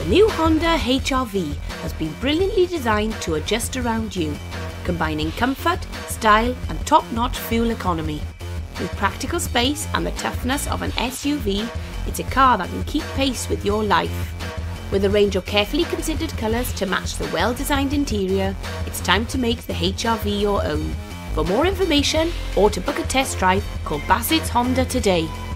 new Honda HR-V has been brilliantly designed to adjust around you, combining comfort, style and top-notch fuel economy. With practical space and the toughness of an SUV, it's a car that can keep pace with your life. With a range of carefully considered colours to match the well-designed interior, it's time to make the HR-V your own. For more information or to book a test drive, call Bassetts Honda today.